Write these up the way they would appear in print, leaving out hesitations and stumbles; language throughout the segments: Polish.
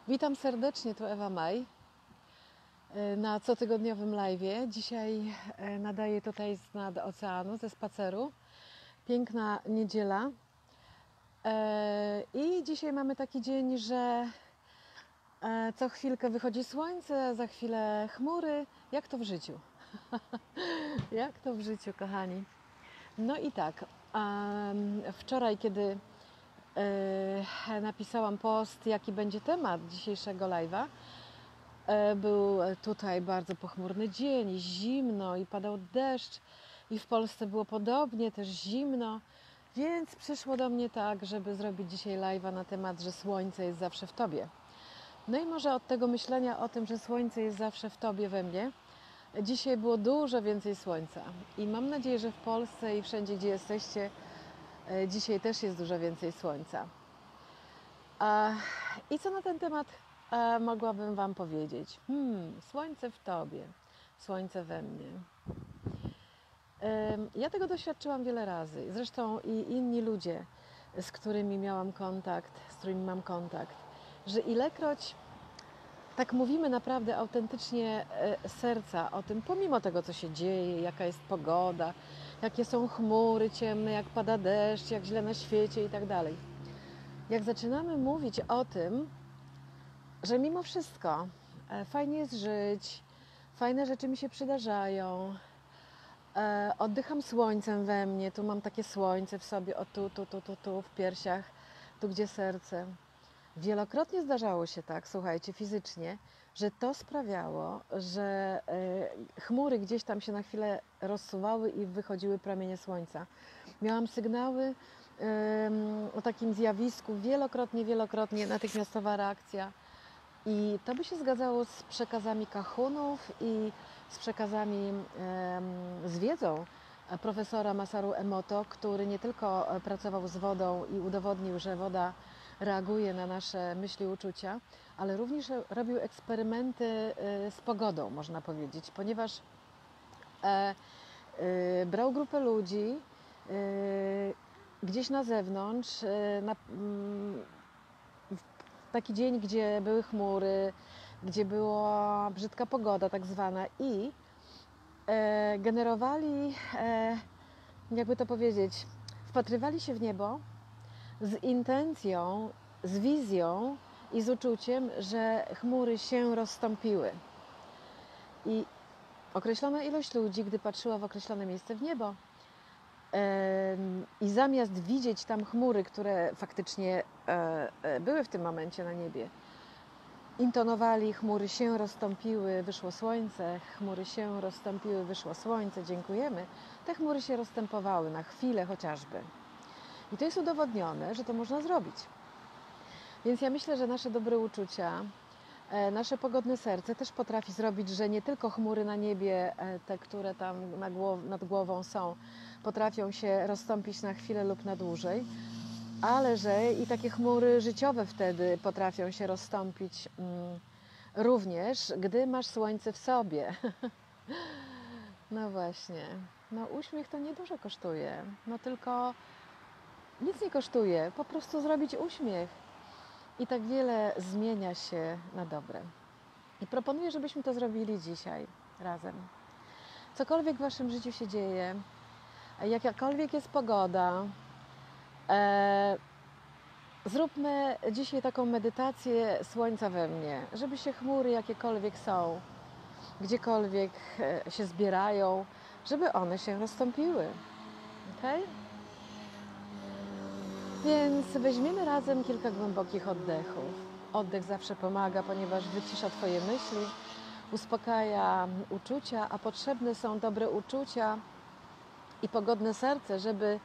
Witam serdecznie, tu Ewa Maj na cotygodniowym live'ie. Dzisiaj nadaję tutaj nad oceanu, ze spaceru. Piękna niedziela. I dzisiaj mamy taki dzień, że co chwilkę wychodzi słońce, za chwilę chmury. Jak to w życiu? Jak to w życiu, kochani? No i tak, wczoraj, kiedy napisałam post, jaki będzie temat dzisiejszego live'a, był tutaj bardzo pochmurny dzień, i zimno, i padał deszcz, i w Polsce było podobnie, też zimno, więc przyszło do mnie tak, żeby zrobić dzisiaj live'a na temat, że słońce jest zawsze w Tobie. No i może od tego myślenia o tym, że słońce jest zawsze w Tobie, we mnie, dzisiaj było dużo więcej słońca. I mam nadzieję, że w Polsce i wszędzie, gdzie jesteście, dzisiaj też jest dużo więcej słońca. I co na ten temat mogłabym Wam powiedzieć? Słońce w Tobie, słońce we mnie. Ja tego doświadczyłam wiele razy. Zresztą i inni ludzie, z którymi miałam kontakt, z którymi mam kontakt, że ilekroć tak mówimy naprawdę autentycznie z serca o tym, pomimo tego, co się dzieje, jaka jest pogoda, jakie są chmury ciemne, jak pada deszcz, jak źle na świecie i tak dalej. Jak zaczynamy mówić o tym, że mimo wszystko fajnie jest żyć, fajne rzeczy mi się przydarzają, oddycham słońcem we mnie, tu mam takie słońce w sobie, o tu w piersiach, tu gdzie serce. Wielokrotnie zdarzało się tak, słuchajcie, fizycznie, że to sprawiało, że chmury gdzieś tam się na chwilę rozsuwały i wychodziły promienie słońca. Miałam sygnały o takim zjawisku, wielokrotnie, natychmiastowa reakcja. I to by się zgadzało z przekazami kahunów i z przekazami, z wiedzą profesora Masaru Emoto, który nie tylko pracował z wodą i udowodnił, że woda reaguje na nasze myśli i uczucia, ale również robił eksperymenty z pogodą, można powiedzieć, ponieważ brał grupę ludzi gdzieś na zewnątrz, taki dzień, gdzie były chmury, gdzie była brzydka pogoda tak zwana i generowali, jakby to powiedzieć, wpatrywali się w niebo z intencją, z wizją i z uczuciem, że chmury się rozstąpiły. I określona ilość ludzi, gdy patrzyła w określone miejsce w niebo, i zamiast widzieć tam chmury, które faktycznie były w tym momencie na niebie, intonowali: chmury się rozstąpiły, wyszło słońce, chmury się rozstąpiły, wyszło słońce, dziękujemy. Te chmury się rozstępowały na chwilę chociażby. I to jest udowodnione, że to można zrobić. Więc ja myślę, że nasze dobre uczucia, nasze pogodne serce też potrafi zrobić, że nie tylko chmury na niebie, te, które tam nad głową są, potrafią się rozstąpić na chwilę lub na dłużej, ale że i takie chmury życiowe wtedy potrafią się rozstąpić również, gdy masz słońce w sobie. No właśnie, no uśmiech to niedużo kosztuje, no tylko nic nie kosztuje, po prostu zrobić uśmiech i tak wiele zmienia się na dobre. I proponuję, żebyśmy to zrobili dzisiaj razem. Cokolwiek w Waszym życiu się dzieje, jakakolwiek jest pogoda, zróbmy dzisiaj taką medytację słońca we mnie, żeby się chmury jakiekolwiek są, gdziekolwiek się zbierają, żeby one się rozstąpiły. Okay? Więc weźmiemy razem kilka głębokich oddechów. Oddech zawsze pomaga, ponieważ wycisza Twoje myśli, uspokaja uczucia, a potrzebne są dobre uczucia i pogodne serce,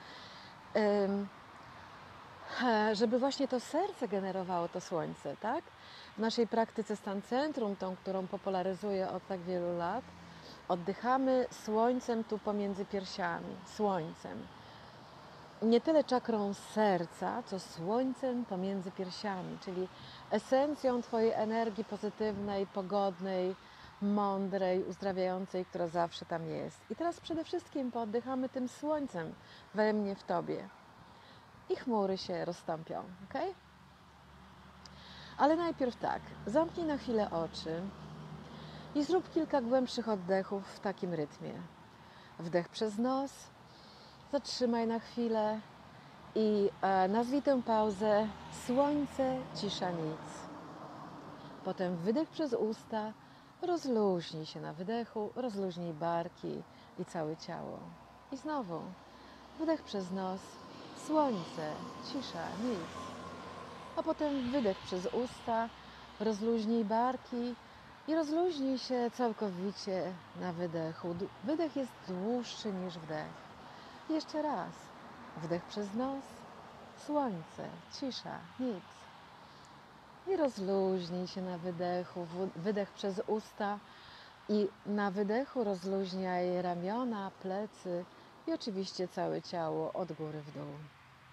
żeby właśnie to serce generowało to słońce, tak? W naszej praktyce Stan Centrum, tą, którą popularyzuję od tak wielu lat, oddychamy słońcem tu pomiędzy piersiami, słońcem. Nie tyle czakrą serca, co słońcem pomiędzy piersiami, czyli esencją Twojej energii pozytywnej, pogodnej, mądrej, uzdrawiającej, która zawsze tam jest. I teraz przede wszystkim pooddychamy tym słońcem we mnie, w Tobie. I chmury się rozstąpią, ok? Ale najpierw tak, zamknij na chwilę oczy i zrób kilka głębszych oddechów w takim rytmie. Wdech przez nos, zatrzymaj na chwilę i nazwij tę pauzę słońce, cisza, nic. Potem wydech przez usta, rozluźnij się na wydechu, rozluźnij barki i całe ciało. I znowu wdech przez nos, słońce, cisza, nic. A potem wydech przez usta, rozluźnij barki i rozluźnij się całkowicie na wydechu. Wydech jest dłuższy niż wdech. I jeszcze raz. Wdech przez nos, słońce, cisza, nic. I rozluźnij się na wydechu, wydech przez usta i na wydechu rozluźniaj ramiona, plecy i oczywiście całe ciało od góry w dół.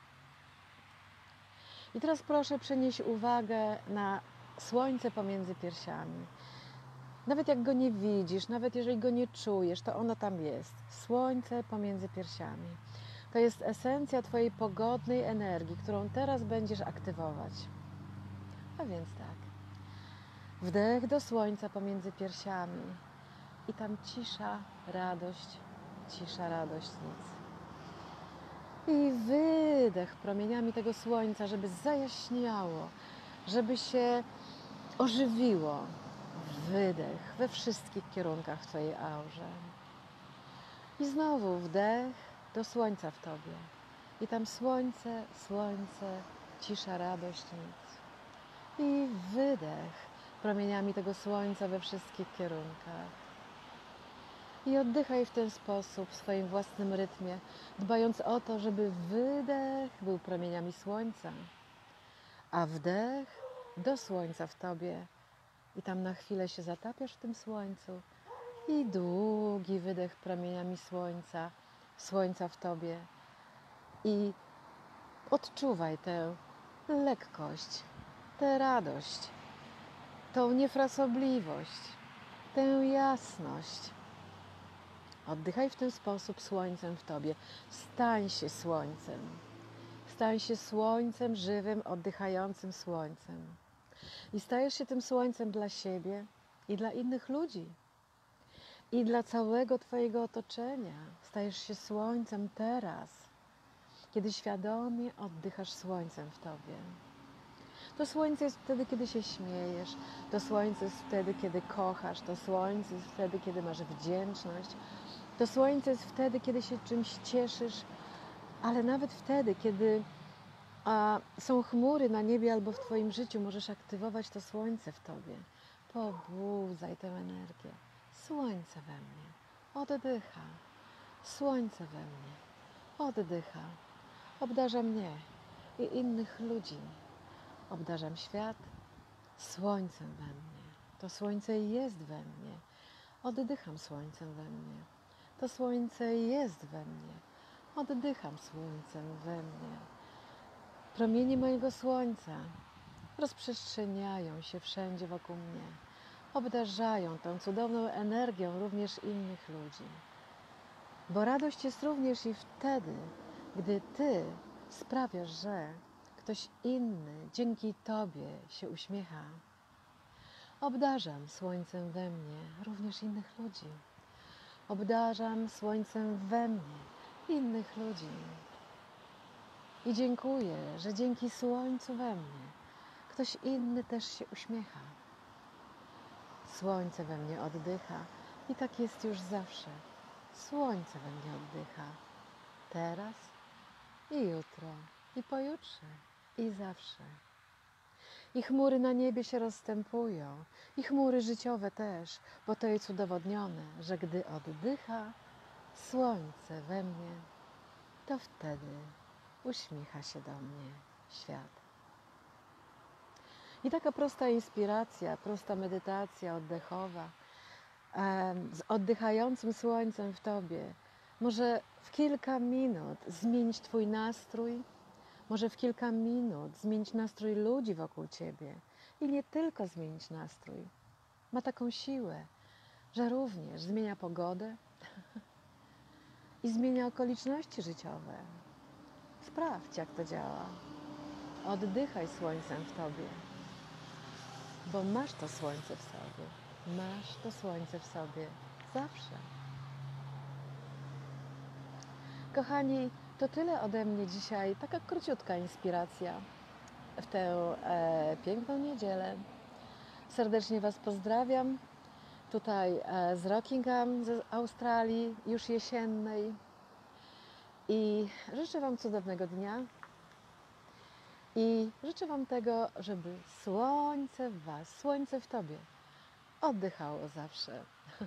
I teraz proszę przenieść uwagę na słońce pomiędzy piersiami. Nawet jak go nie widzisz, nawet jeżeli go nie czujesz, to ono tam jest. Słońce pomiędzy piersiami. To jest esencja Twojej pogodnej energii, którą teraz będziesz aktywować. A więc tak. Wdech do słońca pomiędzy piersiami. I tam cisza, radość, nic. I wydech promieniami tego słońca, żeby zajaśniało, żeby się ożywiło. Wydech we wszystkich kierunkach w Twojej aurze. I znowu wdech do słońca w Tobie. I tam słońce, cisza, radość, nic. I wydech promieniami tego słońca we wszystkich kierunkach. I oddychaj w ten sposób w swoim własnym rytmie, dbając o to, żeby wydech był promieniami słońca, a wdech do słońca w Tobie. I tam na chwilę się zatapiasz w tym słońcu i długi wydech promieniami słońca w Tobie. I odczuwaj tę lekkość, tę radość, tą niefrasobliwość, tę jasność. Oddychaj w ten sposób słońcem w Tobie. Stań się słońcem. Stań się słońcem żywym, oddychającym słońcem. I stajesz się tym słońcem dla siebie i dla innych ludzi. I dla całego Twojego otoczenia. Stajesz się słońcem teraz, kiedy świadomie oddychasz słońcem w Tobie. To słońce jest wtedy, kiedy się śmiejesz. To słońce jest wtedy, kiedy kochasz. To słońce jest wtedy, kiedy masz wdzięczność. To słońce jest wtedy, kiedy się czymś cieszysz, ale nawet wtedy, kiedy są chmury na niebie albo w Twoim życiu, możesz aktywować to słońce w Tobie. Pobudzaj tę energię. Słońce we mnie oddycha. Słońce we mnie oddycha. Obdarza mnie i innych ludzi. Obdarzam świat słońcem we mnie. To słońce jest we mnie. Oddycham słońcem we mnie. To słońce jest we mnie. Oddycham słońcem we mnie. Promienie mojego słońca rozprzestrzeniają się wszędzie wokół mnie. Obdarzają tą cudowną energią również innych ludzi. Bo radość jest również i wtedy, gdy Ty sprawiasz, że ktoś inny dzięki Tobie się uśmiecha. Obdarzam słońcem we mnie również innych ludzi. Obdarzam słońcem we mnie innych ludzi. I dziękuję, że dzięki słońcu we mnie ktoś inny też się uśmiecha. Słońce we mnie oddycha i tak jest już zawsze. Słońce we mnie oddycha. Teraz i jutro, i pojutrze, i zawsze. I chmury na niebie się rozstępują, i chmury życiowe też, bo to jest udowodnione, że gdy oddycha słońce we mnie, to wtedy uśmiecha się do mnie świat. I taka prosta inspiracja, prosta medytacja oddechowa z oddychającym słońcem w Tobie może w kilka minut zmienić Twój nastrój, może w kilka minut zmienić nastrój ludzi wokół Ciebie i nie tylko zmienić nastrój. Ma taką siłę, że również zmienia pogodę i zmienia okoliczności życiowe. Sprawdź, jak to działa. Oddychaj słońcem w Tobie. bo masz to słońce w sobie. Masz to słońce w sobie zawsze. Kochani, to tyle ode mnie dzisiaj. Taka króciutka inspiracja w tę piękną niedzielę. Serdecznie Was pozdrawiam. Tutaj z Rockingham, z Australii, już jesiennej. I życzę Wam cudownego dnia. I życzę Wam tego, żeby słońce w Was, słońce w Tobie oddychało zawsze.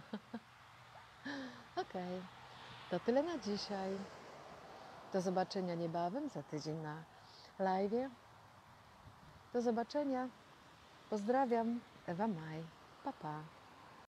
Okej, to tyle na dzisiaj. Do zobaczenia niebawem, za tydzień na live'ie. Do zobaczenia. Pozdrawiam. Ewa Maj. Pa, pa.